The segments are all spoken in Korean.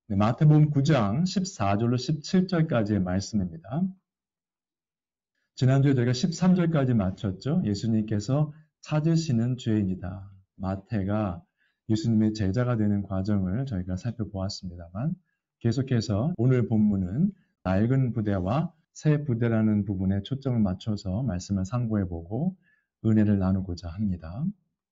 네, 마태복음 9장 14절로 17절까지의 말씀입니다. 지난주에 저희가 13절까지 마쳤죠. 예수님께서 찾으시는 죄인이다. 마태가 예수님의 제자가 되는 과정을 저희가 살펴보았습니다만 계속해서 오늘 본문은 낡은 부대와 새 부대라는 부분에 초점을 맞춰서 말씀을 상고해보고 은혜를 나누고자 합니다.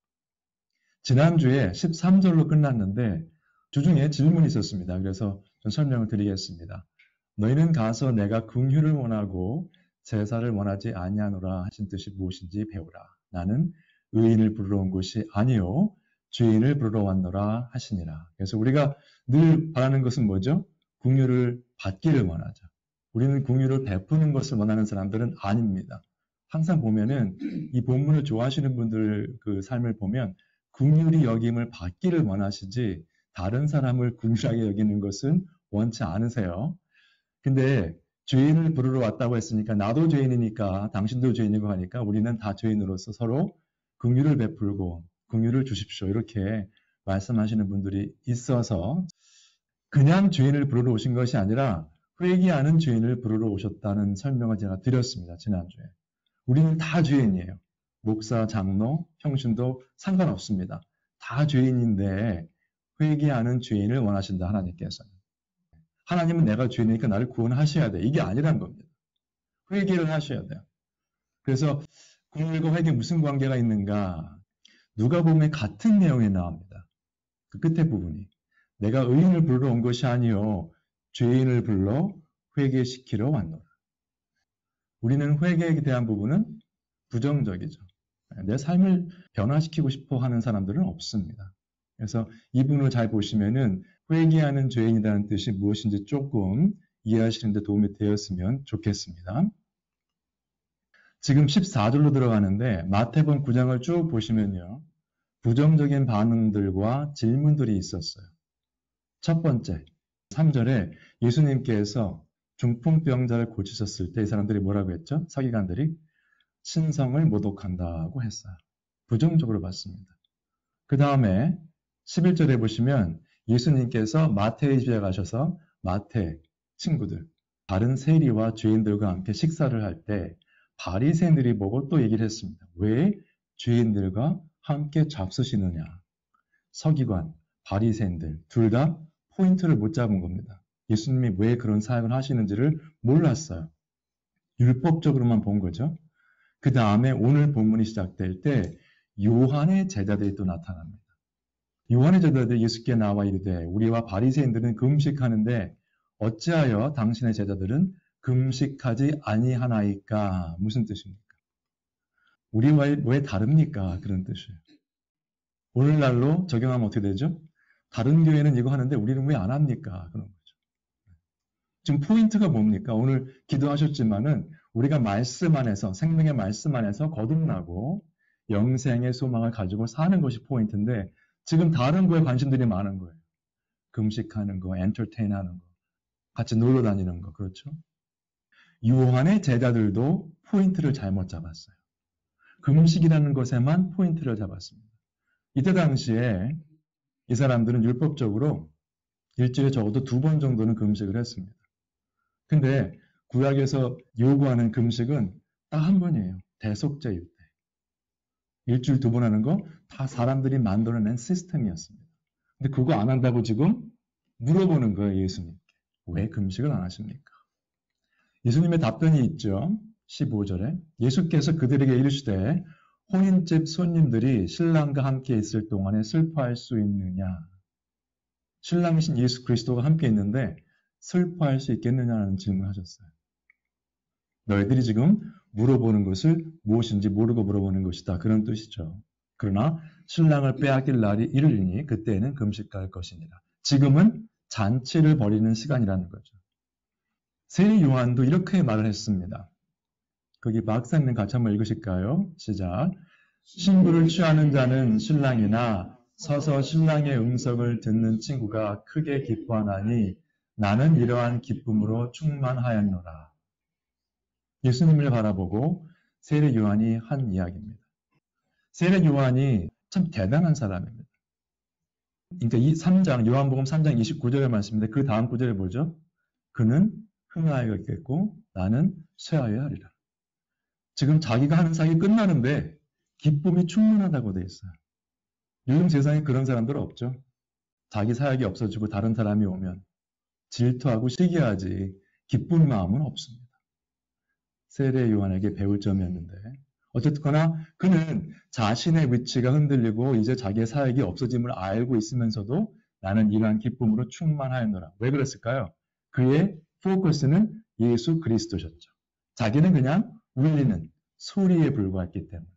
지난주에 13절로 끝났는데 주중에 질문이 있었습니다. 그래서 좀 설명을 드리겠습니다. 너희는 가서 내가 긍휼을 원하고 제사를 원하지 아니하노라 하신 뜻이 무엇인지 배우라. 나는 의인을 부르러 온 것이 아니요 죄인을 부르러 왔노라 하시니라. 그래서 우리가 늘 바라는 것은 뭐죠? 긍휼을 받기를 원하죠. 우리는 긍휼을 베푸는 것을 원하는 사람들은 아닙니다. 항상 보면은 이 본문을 좋아하시는 분들 그 삶을 보면 긍휼히 여김을 받기를 원하시지 다른 사람을 긍휼하게 여기는 것은 원치 않으세요. 근데 죄인을 부르러 왔다고 했으니까 나도 죄인이니까 당신도 죄인이고 하니까 우리는 다 죄인으로서 서로 긍휼을 베풀고 긍휼을 주십시오. 이렇게 말씀하시는 분들이 있어서 그냥 죄인을 부르러 오신 것이 아니라 회개하는 죄인을 부르러 오셨다는 설명을 제가 드렸습니다. 지난주에. 우리는 다 죄인이에요. 목사, 장로, 형신도 상관없습니다. 다 죄인인데 회개하는 죄인을 원하신다. 하나님께서는. 하나님은 내가 죄인이니까 나를 구원하셔야 돼. 이게 아니란 겁니다. 회개를 하셔야 돼요. 그래서 긍휼과 회개에 무슨 관계가 있는가? 누가복음에 같은 내용이 나옵니다. 그 끝에 부분이. 내가 의인을 부르러 온 것이 아니요 죄인을 불러 회개시키러 왔노라. 우리는 회개에 대한 부분은 부정적이죠. 내 삶을 변화시키고 싶어 하는 사람들은 없습니다. 그래서 이 부분을 잘 보시면은 회개하는 죄인이라는 뜻이 무엇인지 조금 이해하시는 데 도움이 되었으면 좋겠습니다. 지금 14절로 들어가는데 마태복음 9장을 쭉 보시면요. 부정적인 반응들과 질문들이 있었어요. 첫 번째, 3절에 예수님께서 중풍병자를 고치셨을 때 이 사람들이 뭐라고 했죠? 서기관들이 신성을 모독한다고 했어요. 부정적으로 봤습니다. 그 다음에 11절에 보시면 예수님께서 마태의 집에 가셔서 마태 친구들, 다른 세리와 죄인들과 함께 식사를 할 때 바리새인들이 보고 또 얘기를 했습니다. 왜 죄인들과 함께 잡수시느냐? 서기관, 바리새인들 둘 다 포인트를 못 잡은 겁니다. 예수님이 왜 그런 사역을 하시는지를 몰랐어요. 율법적으로만 본 거죠. 그 다음에 오늘 본문이 시작될 때 요한의 제자들이 또 나타납니다. 요한의 제자들이 예수께 나와 이르되 우리와 바리새인들은 금식하는데 어찌하여 당신의 제자들은 금식하지 아니하나이까? 무슨 뜻입니까? 우리와 왜 다릅니까? 그런 뜻이에요. 오늘날로 적용하면 어떻게 되죠? 다른 교회는 이거 하는데 우리는 왜 안 합니까? 그런 거죠. 지금 포인트가 뭡니까? 오늘 기도하셨지만은 우리가 말씀 안에서, 생명의 말씀 안에서 거듭나고 영생의 소망을 가지고 사는 것이 포인트인데 지금 다른 거에 관심들이 많은 거예요. 금식하는 거, 엔터테인 하는 거, 같이 놀러 다니는 거, 그렇죠? 요한의 제자들도 포인트를 잘못 잡았어요. 금식이라는 것에만 포인트를 잡았습니다. 이때 당시에 이 사람들은 율법적으로 일주일에 적어도 2번 정도는 금식을 했습니다. 근데 구약에서 요구하는 금식은 딱 한 번이에요. 대속죄일 때. 일주일 2번 하는 거 다 사람들이 만들어낸 시스템이었습니다. 근데 그거 안 한다고 지금 물어보는 거예요, 예수님께. 왜 금식을 안 하십니까? 예수님의 답변이 있죠. 15절에 예수께서 그들에게 이르시되 혼인집 손님들이 신랑과 함께 있을 동안에 슬퍼할 수 있느냐? 신랑이신 예수 그리스도가 함께 있는데 슬퍼할 수 있겠느냐는 질문을 하셨어요. 너희들이 지금 물어보는 것을 무엇인지 모르고 물어보는 것이다. 그런 뜻이죠. 그러나 신랑을 빼앗길 날이 이르리니 그때에는 금식할 것이니라. 지금은 잔치를 벌이는 시간이라는 거죠. 세리 요한도 이렇게 말을 했습니다. 거기 박사님 같이 한번 읽으실까요? 시작. 신부를 취하는 자는 신랑이나 서서 신랑의 음성을 듣는 친구가 크게 기뻐하나니 나는 이러한 기쁨으로 충만하였노라. 예수님을 바라보고 세례 요한이 한 이야기입니다. 세례 요한이 참 대단한 사람입니다. 그러니까 이 3장, 요한복음 3장 29절의 말씀인데 그 다음 구절에 뭐죠? 그는 흥하여겠고 나는 쇠하여야 하리라. 지금 자기가 하는 사역이 끝나는데 기쁨이 충만하다고 돼 있어요. 요즘 세상에 그런 사람들 없죠. 자기 사역이 없어지고 다른 사람이 오면 질투하고 시기하지 기쁜 마음은 없습니다. 세례 요한에게 배울 점이었는데 어쨌거나 그는 자신의 위치가 흔들리고 이제 자기의 사역이 없어짐을 알고 있으면서도 나는 이러한 기쁨으로 충만하였노라. 왜 그랬을까요? 그의 포커스는 예수 그리스도셨죠. 자기는 그냥 울리는 소리에 불과했기 때문에.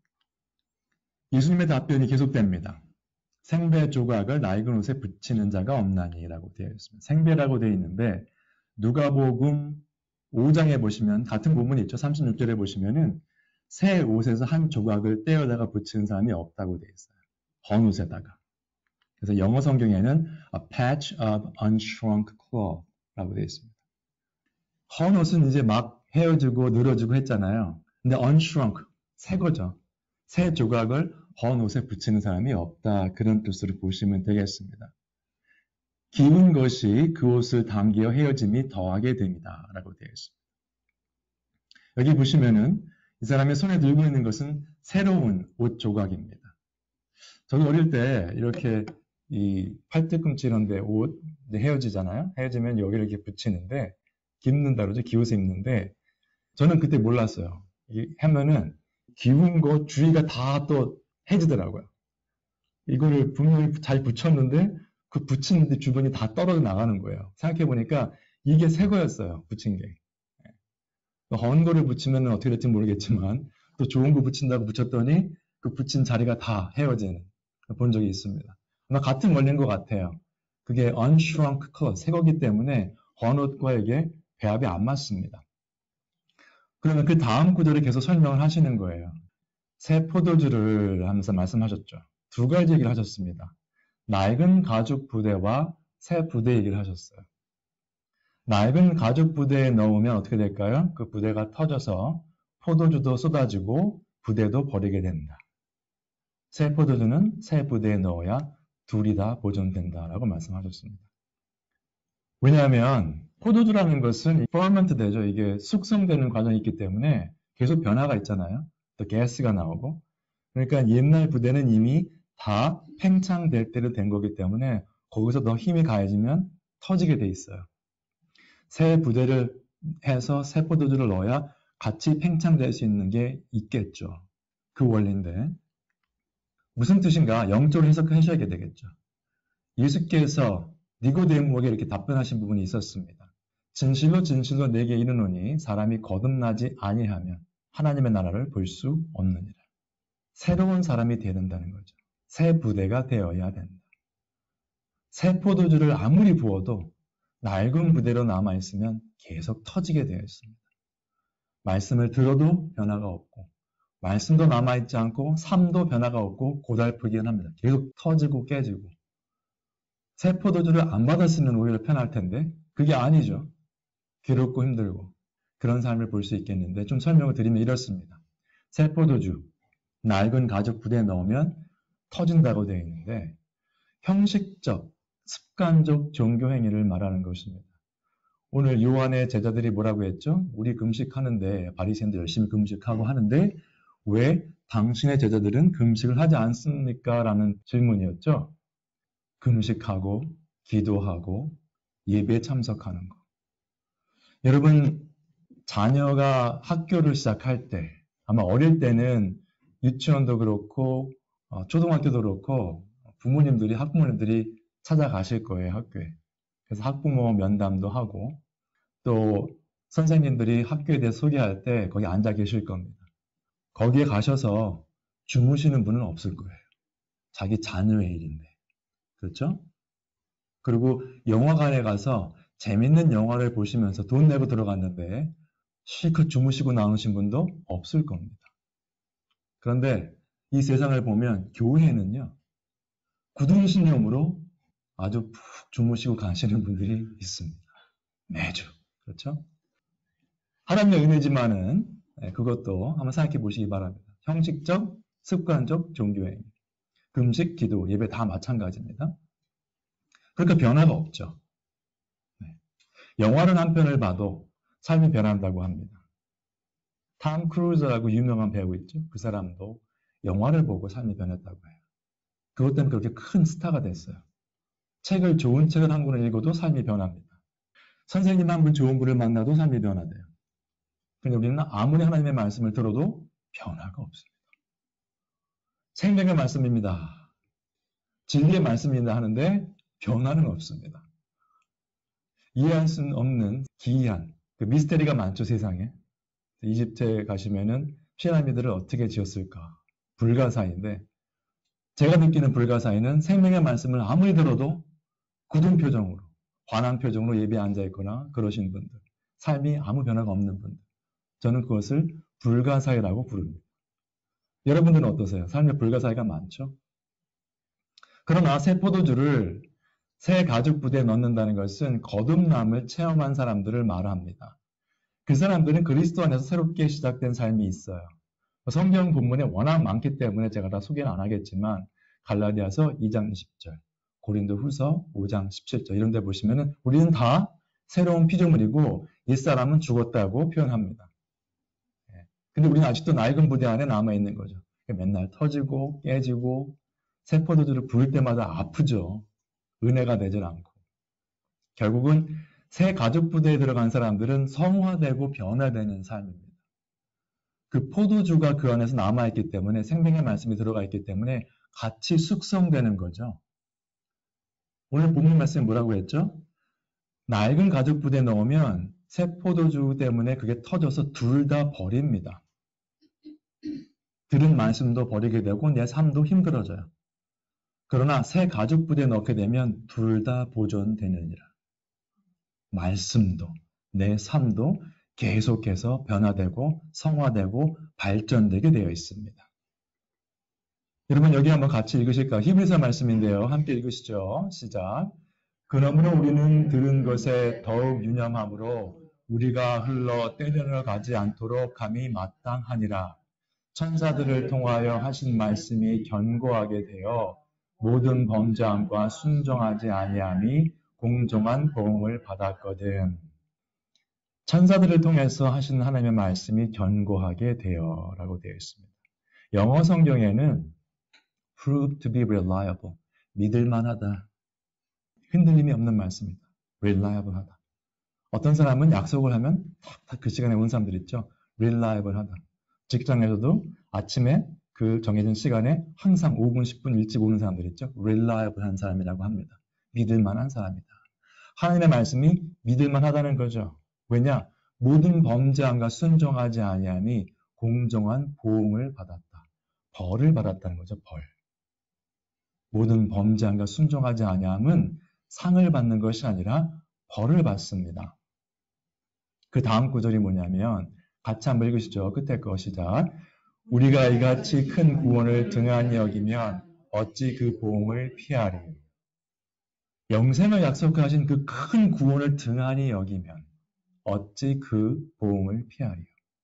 예수님의 답변이 계속됩니다. 생배 조각을 낡은 옷에 붙이는 자가 없나니라고 되어 있습니다. 생배라고 되어 있는데 누가복음 5장에 보시면 같은 부분이 있죠. 36절에 보시면은 새 옷에서 한 조각을 떼어다가 붙이는 사람이 없다고 되어 있어요. 헌 옷에다가. 그래서 영어 성경에는 a patch of unshrunk cloth라고 되어 있습니다. 헌 옷은 이제 막 헤어지고 늘어지고 했잖아요. 근데 unshrunk, 새 거죠. 새 조각을 헌 옷에 붙이는 사람이 없다. 그런 뜻으로 보시면 되겠습니다. 기운 것이 그 옷을 당겨 헤어짐이 더하게 됩니다. 라고 되어 있습니다. 여기 보시면은 이 사람의 손에 들고 있는 것은 새로운 옷 조각입니다. 저도 어릴 때 이렇게 이 팔뚝꿈치 이런 데 옷 헤어지잖아요. 헤어지면 여기를 이렇게 붙이는데 깁는다 그러죠. 기옷에 입는데 저는 그때 몰랐어요. 이게 하면은 기운 거 주위가 다 또 해지더라고요. 이거를 분명히 잘 붙였는데 그 붙이는데 주변이 다 떨어져 나가는 거예요. 생각해보니까 이게 새 거였어요. 붙인 게. 헌 거를 붙이면 어떻게 될지 모르겠지만 또 좋은 거 붙인다고 붙였더니 그 붙인 자리가 다 헤어지는 본 적이 있습니다. 아마 같은 원리인 것 같아요. 그게 unshrunk cloth, 새 거기 때문에 헌 옷과 이게 배합이 안 맞습니다. 그러면 그 다음 구절을 계속 설명을 하시는 거예요. 새 포도주를 하면서 말씀하셨죠. 두 가지 얘기를 하셨습니다. 낡은 가죽 부대와 새 부대 얘기를 하셨어요. 낡은 가죽 부대에 넣으면 어떻게 될까요? 그 부대가 터져서 포도주도 쏟아지고 부대도 버리게 된다. 새 포도주는 새 부대에 넣어야 둘이 다 보존된다라고 말씀하셨습니다. 왜냐하면 포도주라는 것은 퍼먼트 되죠. 이게 숙성되는 과정이 있기 때문에 계속 변화가 있잖아요. 또 가스가 나오고. 그러니까 옛날 부대는 이미 다 팽창될 때로 된 거기 때문에 거기서 더 힘이 가해지면 터지게 돼 있어요. 새 부대를 해서 새 포도주를 넣어야 같이 팽창될 수 있는 게 있겠죠. 그 원리인데 무슨 뜻인가 영적으로 해석하셔야 되겠죠. 예수께서 니고데모에게 이렇게 답변하신 부분이 있었습니다. 진실로 진실로 내게 이르노니 사람이 거듭나지 아니하면 하나님의 나라를 볼 수 없느니라. 새로운 사람이 되어야 된다는 거죠. 새 부대가 되어야 된다. 새 포도주를 아무리 부어도 낡은 부대로 남아있으면 계속 터지게 되어 있습니다. 말씀을 들어도 변화가 없고 말씀도 남아있지 않고 삶도 변화가 없고 고달프긴 합니다. 계속 터지고 깨지고 새 포도주를 안 받았으면 오히려 편할 텐데 그게 아니죠. 괴롭고 힘들고 그런 삶을 볼 수 있겠는데 좀 설명을 드리면 이렇습니다. 새 포도주, 낡은 가죽 부대에 넣으면 터진다고 되어 있는데 형식적, 습관적 종교 행위를 말하는 것입니다. 오늘 요한의 제자들이 뭐라고 했죠? 우리 금식하는데 바리새인들 열심히 금식하고 하는데 왜 당신의 제자들은 금식을 하지 않습니까? 라는 질문이었죠. 금식하고 기도하고 예배에 참석하는 거. 여러분 자녀가 학교를 시작할 때 아마 어릴 때는 유치원도 그렇고 초등학교도 그렇고 부모님들이 학부모님들이 찾아가실 거예요. 학교에. 그래서 학부모 면담도 하고 또 선생님들이 학교에 대해 소개할 때 거기 앉아 계실 겁니다. 거기에 가셔서 주무시는 분은 없을 거예요. 자기 자녀의 일인데. 그렇죠? 그리고 영화관에 가서 재밌는 영화를 보시면서 돈 내고 들어갔는데 실컷 주무시고 나오신 분도 없을 겁니다. 그런데 이 세상을 보면 교회는요. 구둥신령으로 아주 푹 주무시고 가시는 분들이 있습니다. 매주. 그렇죠? 하나님의 은혜지만은 그것도 한번 생각해 보시기 바랍니다. 형식적, 습관적 종교행위. 금식, 기도, 예배 다 마찬가지입니다. 그러니까 변화가 없죠. 네. 영화를 한 편을 봐도 삶이 변한다고 합니다. 탐 크루즈라고 유명한 배우 있죠. 그 사람도 영화를 보고 삶이 변했다고 해요. 그것 때문에 그렇게 큰 스타가 됐어요. 좋은 책을 한 권을 읽어도 삶이 변합니다. 선생님 한 분 좋은 분을 만나도 삶이 변화돼요. 근데 우리는 아무리 하나님의 말씀을 들어도 변화가 없습니다. 생명의 말씀입니다. 진리의 말씀입니다 하는데 변화는 없습니다. 이해할 수 없는 기이한 그 미스테리가 많죠, 세상에. 이집트에 가시면은 피라미드를 어떻게 지었을까? 불가사의인데 제가 느끼는 불가사의는 생명의 말씀을 아무리 들어도 굳은 표정으로, 환한 표정으로 예배에 앉아있거나 그러신 분들, 삶이 아무 변화가 없는 분들, 저는 그것을 불가사의라고 부릅니다. 여러분들은 어떠세요? 삶에 불가사의가 많죠? 그러나 새 포도주를 새 가죽 부대에 넣는다는 것은 거듭남을 체험한 사람들을 말합니다. 그 사람들은 그리스도 안에서 새롭게 시작된 삶이 있어요. 성경 본문에 워낙 많기 때문에 제가 다 소개는 안 하겠지만 갈라디아서 2장 20절, 고린도 후서 5장 17절 이런 데 보시면은 우리는 다 새로운 피조물이고 옛사람은 죽었다고 표현합니다. 근데 우리는 아직도 낡은 부대 안에 남아있는 거죠. 맨날 터지고 깨지고 새 포도주를 부을 때마다 아프죠. 은혜가 되질 않고. 결국은 새 가죽 부대에 들어간 사람들은 성화되고 변화되는 삶입니다. 그 포도주가 그 안에서 남아있기 때문에 생명의 말씀이 들어가 있기 때문에 같이 숙성되는 거죠. 오늘 본문 말씀이 뭐라고 했죠? 낡은 가죽 부대에 넣으면 새 포도주 때문에 그게 터져서 둘 다 버립니다. 들은 말씀도 버리게 되고 내 삶도 힘들어져요. 그러나 새 가죽 부대에 넣게 되면 둘 다 보존되느니라. 말씀도 내 삶도 계속해서 변화되고 성화되고 발전되게 되어 있습니다. 여러분 여기 한번 같이 읽으실까요? 히브리서 말씀인데요. 함께 읽으시죠. 시작. 그러므로 우리는 들은 것에 더욱 유념함으로 우리가 흘러 때려러 가지 않도록 감히 마땅하니라. 천사들을 통하여 하신 말씀이 견고하게 되어 모든 범죄함과 순종하지 아니함이 공정한 보응을 받았거든. 천사들을 통해서 하신 하나님의 말씀이 견고하게 되어 라고 되어 있습니다. 영어 성경에는 prove to be reliable, 믿을만하다. 흔들림이 없는 말씀이다. reliable 하다. 어떤 사람은 약속을 하면 딱 그 시간에 온 사람들 있죠. reliable 하다. 직장에서도 아침에 그 정해진 시간에 항상 5분, 10분 일찍 오는 사람들 있죠. reliable 한 사람이라고 합니다. 믿을만한 사람이다. 하나님의 말씀이 믿을만하다는 거죠. 왜냐? 모든 범죄함과 순종하지 아니함이 공정한 보응을 받았다. 벌을 받았다는 거죠. 벌. 모든 범죄함과 순종하지 아니함은 상을 받는 것이 아니라 벌을 받습니다. 그 다음 구절이 뭐냐면 같이 한번 읽으시죠. 끝에 거 시작. 우리가 이같이 큰 구원을 등한히 여기면 어찌 그 보응을 피하리. 영생을 약속하신 그 큰 구원을 등한히 여기면 어찌 그 보응을 피하리요.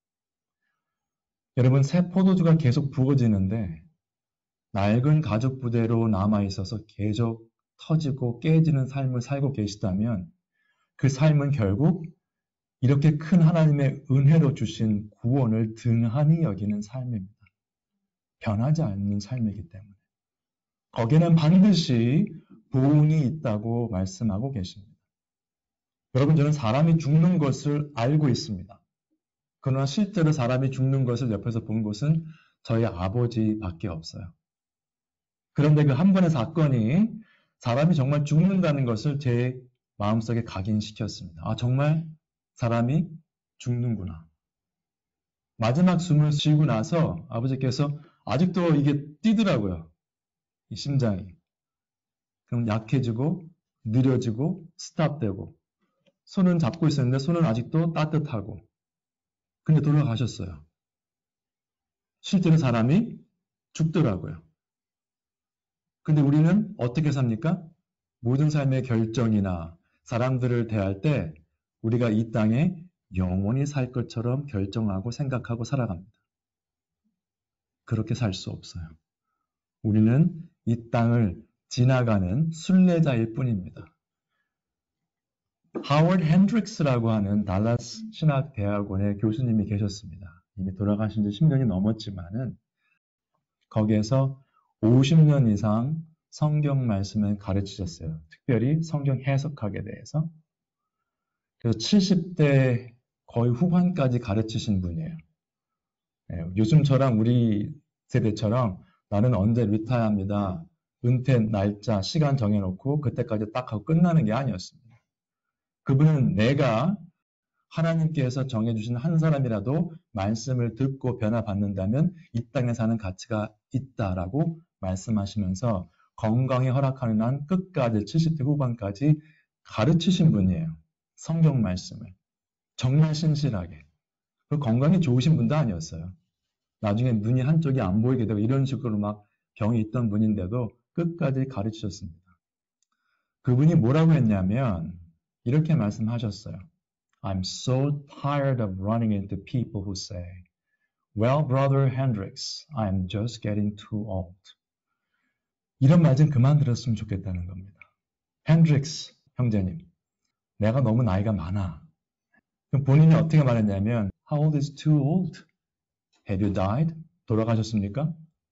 여러분 새 포도주가 계속 부어지는데 낡은 가죽 부대로 남아있어서 계속 터지고 깨지는 삶을 살고 계시다면 그 삶은 결국 이렇게 큰 하나님의 은혜로 주신 구원을 등한히 여기는 삶입니다. 변하지 않는 삶이기 때문에. 거기에는 반드시 보응이 있다고 말씀하고 계십니다. 여러분 저는 사람이 죽는 것을 알고 있습니다. 그러나 실제로 사람이 죽는 것을 옆에서 본 것은 저희 아버지밖에 없어요. 그런데 그 한 번의 사건이 사람이 정말 죽는다는 것을 제 마음속에 각인시켰습니다. 아 정말 사람이 죽는구나. 마지막 숨을 쉬고 나서 아버지께서 아직도 이게 뛰더라고요. 이 심장이. 그럼 약해지고 느려지고 스탑되고 손은 잡고 있었는데 손은 아직도 따뜻하고 근데 돌아가셨어요. 실제로 사람이 죽더라고요. 근데 우리는 어떻게 삽니까? 모든 삶의 결정이나 사람들을 대할 때 우리가 이 땅에 영원히 살 것처럼 결정하고 생각하고 살아갑니다. 그렇게 살 수 없어요. 우리는 이 땅을 지나가는 순례자일 뿐입니다. 하워드 핸드릭스라고 하는 달라스 신학대학원의 교수님이 계셨습니다. 이미 돌아가신 지 10년이 넘었지만은 거기에서 50년 이상 성경 말씀을 가르치셨어요. 특별히 성경 해석학에 대해서. 그래서 70대 거의 후반까지 가르치신 분이에요. 요즘처럼 우리 세대처럼 나는 언제 리타이어합니다. 은퇴 날짜, 시간 정해놓고 그때까지 딱 하고 끝나는 게 아니었습니다. 그분은 내가 하나님께서 정해주신 한 사람이라도 말씀을 듣고 변화받는다면 이 땅에 사는 가치가 있다라고 말씀하시면서 건강에 허락하는 한 끝까지 70대 후반까지 가르치신 분이에요. 성경 말씀을. 정말 신실하게. 그 건강이 좋으신 분도 아니었어요. 나중에 눈이 한쪽이 안 보이게 되고 이런 식으로 막 병이 있던 분인데도 끝까지 가르치셨습니다. 그분이 뭐라고 했냐면 이렇게 말씀하셨어요. I'm so tired of running into people who say, Well, Brother Hendricks, I'm just getting too old. 이런 말 좀 그만 들었으면 좋겠다는 겁니다. 핸드릭스 형제님, 내가 너무 나이가 많아. 그럼 본인이 어떻게 말했냐면, How old is too old? Have you died? 돌아가셨습니까?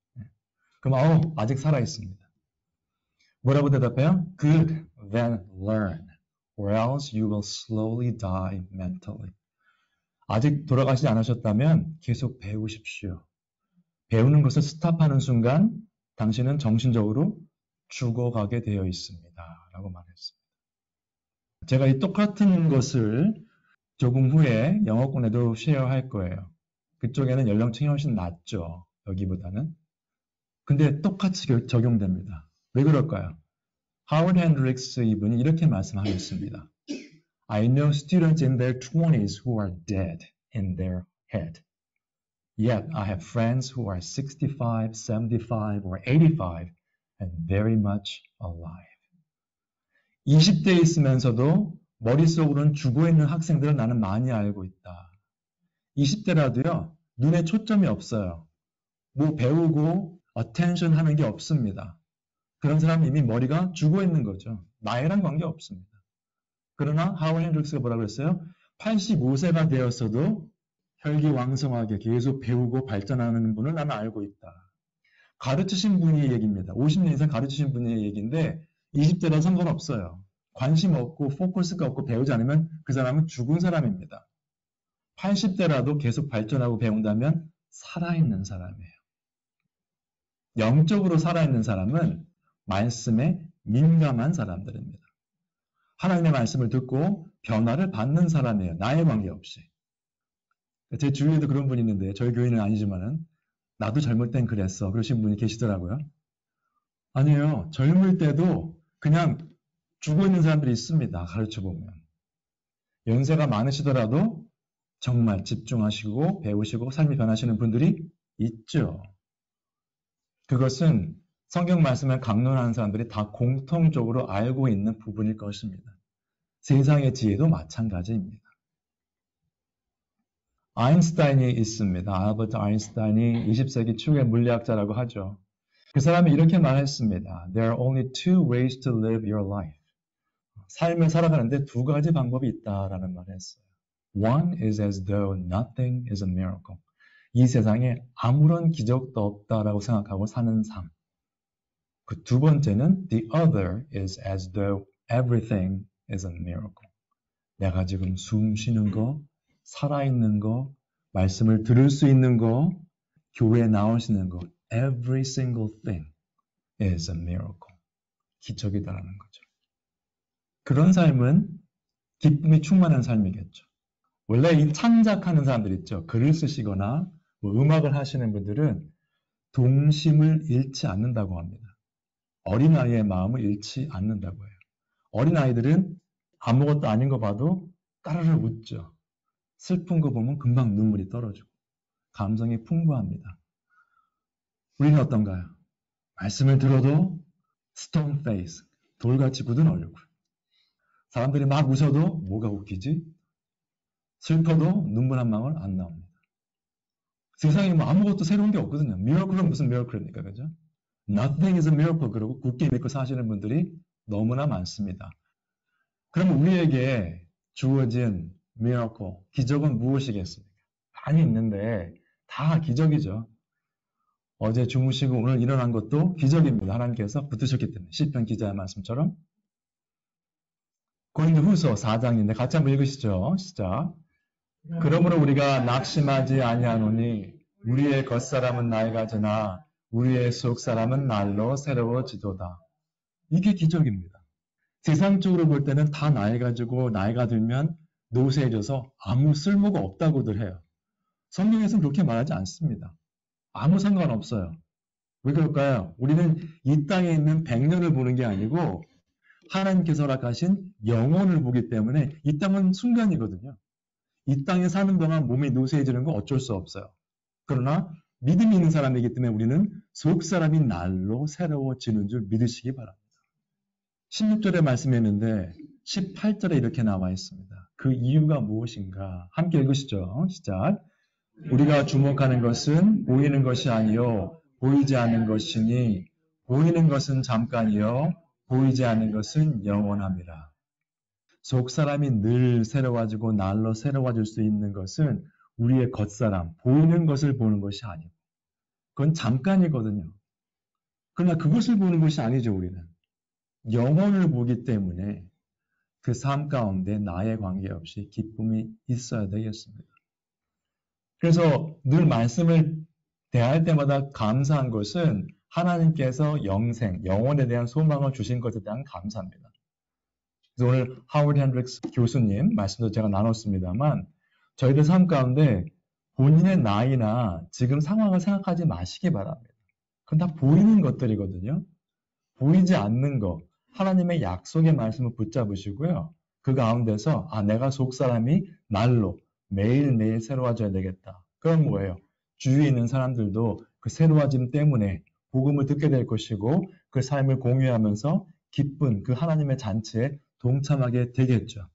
그럼 아직 살아있습니다. 뭐라고 대답해요? Good, then learn, or else you will slowly die mentally. 아직 돌아가시지 않으셨다면 계속 배우십시오. 배우는 것을 스탑하는 순간 당신은 정신적으로 죽어가게 되어 있습니다. 라고 말했습니다. 제가 이 똑같은 것을 조금 후에 영어권에도 쉐어할 거예요. 그쪽에는 연령층이 훨씬 낮죠. 여기보다는. 근데 똑같이 적용됩니다. 왜 그럴까요? 하워드 핸드릭스 이분이 이렇게 말씀하셨습니다. I know students in their 20s who are dead in their head. Yet I have friends who are 65, 75, or 85 and very much alive. 20대에 있으면서도 머릿속으로는 죽어있는 학생들을 나는 많이 알고 있다. 20대라도요, 눈에 초점이 없어요. 뭐 배우고 attention 하는 게 없습니다. 그런 사람은 이미 머리가 죽어있는 거죠. 나이랑 관계 없습니다. 그러나 하워드 핸드릭스가 뭐라고 그랬어요? 85세가 되었어도 혈기왕성하게 계속 배우고 발전하는 분을 나는 알고 있다. 가르치신 분의 얘기입니다. 50년 이상 가르치신 분의 얘기인데 20대라 상관없어요. 관심 없고 포커스가 없고 배우지 않으면 그 사람은 죽은 사람입니다. 80대라도 계속 발전하고 배운다면 살아있는 사람이에요. 영적으로 살아있는 사람은 말씀에 민감한 사람들입니다. 하나님의 말씀을 듣고 변화를 받는 사람이에요. 나에 관계없이. 제 주위에도 그런 분이 있는데 저희 교회는 아니지만은 나도 젊을 땐 그랬어. 그러신 분이 계시더라고요. 아니에요. 젊을 때도 그냥 죽어있는 사람들이 있습니다. 가르쳐보면. 연세가 많으시더라도 정말 집중하시고 배우시고 삶이 변하시는 분들이 있죠. 그것은 성경 말씀을 강론하는 사람들이 다 공통적으로 알고 있는 부분일 것입니다. 세상의 지혜도 마찬가지입니다. 아인슈타인이 있습니다. 알버트 아인슈타인이 20세기 초의 물리학자라고 하죠. 그 사람이 이렇게 말했습니다. There are only two ways to live your life. 삶을 살아가는데 두 가지 방법이 있다라는 말을 했어요. One is as though nothing is a miracle. 이 세상에 아무런 기적도 없다라고 생각하고 사는 삶. 그 두 번째는 the other is as though everything is a miracle. 내가 지금 숨 쉬는 거, 살아있는 거, 말씀을 들을 수 있는 거, 교회에 나오시는 거, every single thing is a miracle. 기적이다라는 거죠. 그런 삶은 기쁨이 충만한 삶이겠죠. 원래 이 창작하는 사람들 있죠. 글을 쓰시거나 뭐 음악을 하시는 분들은 동심을 잃지 않는다고 합니다. 어린아이의 마음을 잃지 않는다고 해요. 어린아이들은 아무것도 아닌 거 봐도 따르르 웃죠. 슬픈 거 보면 금방 눈물이 떨어지고 감성이 풍부합니다. 우리는 어떤가요? 말씀을 들어도 스톤 페이스, 돌같이 굳은 얼굴. 사람들이 막 웃어도 뭐가 웃기지? 슬퍼도 눈물 한 방울 안 나옵니다. 세상에 뭐 아무것도 새로운 게 없거든요. 미러클은 무슨 미러클입니까? 그죠? Nothing is a miracle. 그러고 굳게 믿고 사시는 분들이 너무나 많습니다. 그럼 우리에게 주어진 miracle, 기적은 무엇이겠습니까? 많이 있는데 다 기적이죠. 어제 주무시고 오늘 일어난 것도 기적입니다. 하나님께서 붙으셨기 때문에. 시편 기자의 말씀처럼. 고린도후서 4장인데 같이 한번 읽으시죠. 시작. 그러므로 우리가 낙심하지 아니하노니 우리의 겉사람은 나이가 드나 우리의 속사람은 날로 새로워지도다. 이게 기적입니다. 세상적으로 볼 때는 다 나이가 들면 노쇠해져서 아무 쓸모가 없다고들 해요. 성경에서는 그렇게 말하지 않습니다. 아무 상관없어요. 왜 그럴까요? 우리는 이 땅에 있는 100년을 보는 게 아니고 하나님께서 허락하신 영혼을 보기 때문에 이 땅은 순간이거든요. 이 땅에 사는 동안 몸이 노쇠해지는 건 어쩔 수 없어요. 그러나 믿음이 있는 사람이기 때문에 우리는 속사람이 날로 새로워지는 줄 믿으시기 바랍니다. 16절에 말씀했는데 18절에 이렇게 나와 있습니다. 그 이유가 무엇인가? 함께 읽으시죠. 시작. 우리가 주목하는 것은 보이는 것이 아니요 보이지 않는 것이니 보이는 것은 잠깐이요 보이지 않는 것은 영원함이라. 속사람이 늘 새로워지고 날로 새로워질 수 있는 것은 우리의 겉사람, 보이는 것을 보는 것이 아니고 그건 잠깐이거든요. 그러나 그것을 보는 것이 아니죠, 우리는. 영혼을 보기 때문에 그 삶 가운데 나에 관계없이 기쁨이 있어야 되겠습니다. 그래서 늘 말씀을 대할 때마다 감사한 것은 하나님께서 영혼에 대한 소망을 주신 것에 대한 감사입니다. 그래서 오늘 하워드 핸드릭스 교수님 말씀도 제가 나눴습니다만 저희들 삶 가운데 본인의 나이나 지금 상황을 생각하지 마시기 바랍니다. 그건 다 보이는 것들이거든요. 보이지 않는 것, 하나님의 약속의 말씀을 붙잡으시고요. 그 가운데서 내가 속사람이 날로 매일매일 새로워져야 되겠다. 그건 뭐예요? 주위에 있는 사람들도 그 새로워짐 때문에 복음을 듣게 될 것이고 그 삶을 공유하면서 기쁜 그 하나님의 잔치에 동참하게 되겠죠.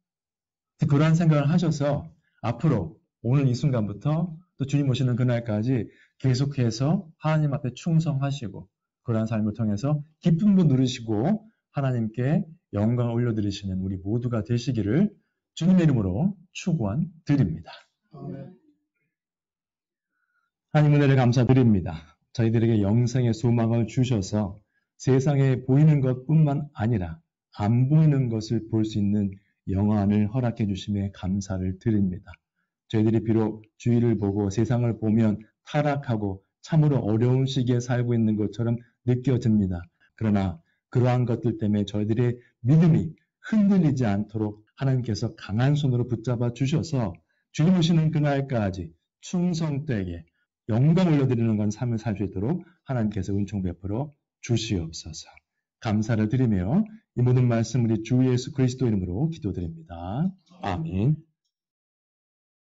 그러한 생각을 하셔서 앞으로 오늘 이 순간부터 또 주님 오시는 그날까지 계속해서 하나님 앞에 충성하시고 그러한 삶을 통해서 기쁨도 누리시고 하나님께 영광을 올려드리시는 우리 모두가 되시기를 주님의 이름으로 축원드립니다. 하나님 은혜를 감사드립니다. 저희들에게 영생의 소망을 주셔서 세상에 보이는 것뿐만 아니라 안 보이는 것을 볼 수 있는 영안을 허락해 주심에 감사를 드립니다. 저희들이 비록 주위를 보고 세상을 보면 타락하고 참으로 어려운 시기에 살고 있는 것처럼 느껴집니다. 그러나 그러한 것들 때문에 저희들의 믿음이 흔들리지 않도록 하나님께서 강한 손으로 붙잡아 주셔서 주님 오시는 그날까지 충성되게 영광 올려드리는 건 삶을 살 수 있도록 하나님께서 은총 베풀어 주시옵소서. 감사를 드리며 이 모든 말씀 우리 주 예수 그리스도 이름으로 기도드립니다. 아멘.